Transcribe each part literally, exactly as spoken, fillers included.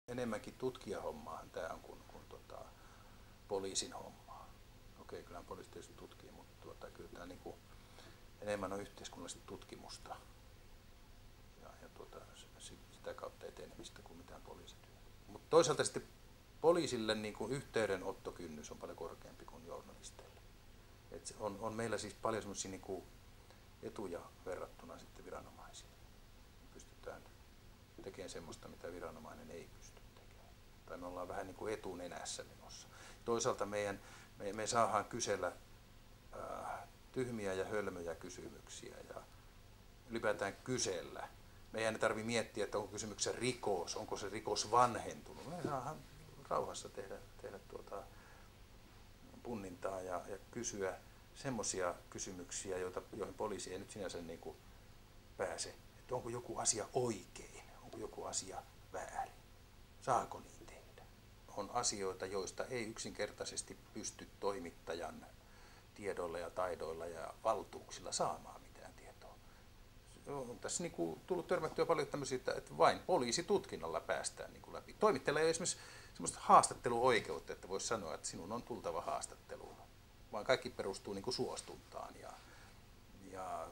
enemmänkin tutkijahommaahan tämä on kuin, kuin tota, poliisin hommaa. Okei, kyllä poliisi tietysti tutkii, mutta tuota, kyllä tämä niin kuin enemmän on yhteiskunnallista tutkimusta ja, ja tuota, sitä kautta etenemistä kuin mitään poliisityötä. Mutta toisaalta sitten poliisille niin kuin yhteydenottokynnys on paljon korkeampi kuin journalisteille. Et on, on meillä siis paljon semmoisia niin kuin etuja verrattuna sitten viranomaisiin. Pystytään tekemään semmoista, mitä viranomainen ei pysty tekemään. Tai me ollaan vähän niin kuin etunenässä menossa. Toisaalta meidän, me, me saadaan kysellä äh, tyhmiä ja hölmöjä kysymyksiä ja ylipäätään kysellä. Meidän ei tarvitse miettiä, että onko kysymyksessä rikos, onko se rikos vanhentunut. Me saadaan rauhassa tehdä, tehdä tuota punnintaa ja, ja kysyä semmoisia kysymyksiä, joita, joihin poliisi ei nyt sinänsä niin kuin pääse. Että onko joku asia oikein, onko joku asia väärin, saako niin tehdä. On asioita, joista ei yksinkertaisesti pysty toimittajan tiedoilla ja taidoilla ja valtuuksilla saamaan mitään tietoa. On tässä niin kuin tullut törmättyä paljon tämmöisiä, että vain poliisitutkinnalla päästään niin kuin läpi. Toimittajalla ei ole esimerkiksi semmoista haastatteluoikeutta, että voisi sanoa, että sinun on tultava haastatteluun, vaan kaikki perustuu niin kuin suostuntaan. Ja, ja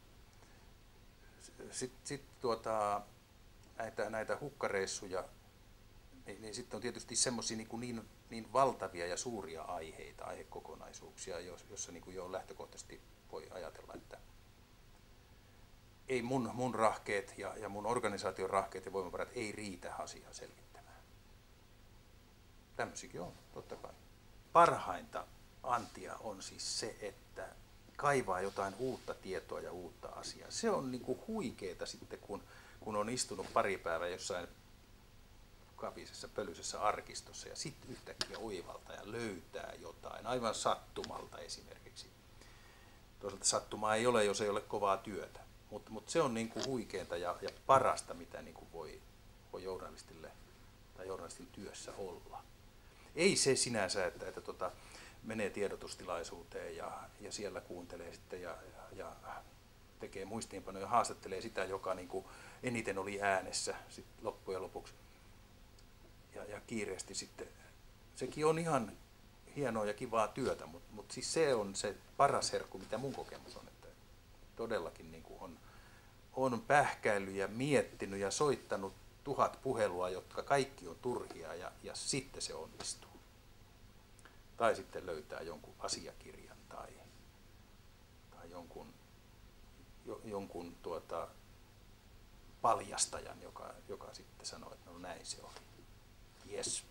sitten sit tuota, näitä, näitä hukkareissuja, niin, niin sitten on tietysti semmoisia niin, niin, niin valtavia ja suuria aiheita, aihekokonaisuuksia, joissa niin kuin jo lähtökohtaisesti voi ajatella, että ei mun, mun rahkeet ja, ja mun organisaation rahkeet ja voimavarat ei riitä asiaa selvittämään. Tämmöisikin on, totta kai. Parhainta antia on siis se, että kaivaa jotain uutta tietoa ja uutta asiaa. Se on niin kuin huikeeta sitten, kun, kun on istunut pari päivää jossain kapisessa, pölyisessä arkistossa ja sitten yhtäkkiä oivaltaa ja löytää jotain, aivan sattumalta esimerkiksi. Toisaalta sattumaa ei ole, jos ei ole kovaa työtä, mutta mut se on niin kuin huikeeta ja, ja parasta, mitä niin kuin voi, voi journalistille tai journalistin työssä olla. Ei se sinänsä, että, että tota, menee tiedotustilaisuuteen ja, ja siellä kuuntelee sitten ja, ja, ja tekee muistiinpanoja ja haastattelee sitä, joka niin kuin eniten oli äänessä sit loppujen lopuksi. Ja, ja kiireesti sitten. Sekin on ihan hienoa ja kivaa työtä, mutta, mutta siis se on se paras herkku, mitä mun kokemus on. Että todellakin niin kuin on, on pähkäillyt ja miettinyt ja soittanut tuhat puhelua, jotka kaikki on turhia ja, ja sitten se onnistuu. Tai sitten löytää jonkun asiakirjan tai, tai jonkun, jo, jonkun tuota, paljastajan, joka, joka sitten sanoo, että no näin se oli. Yes.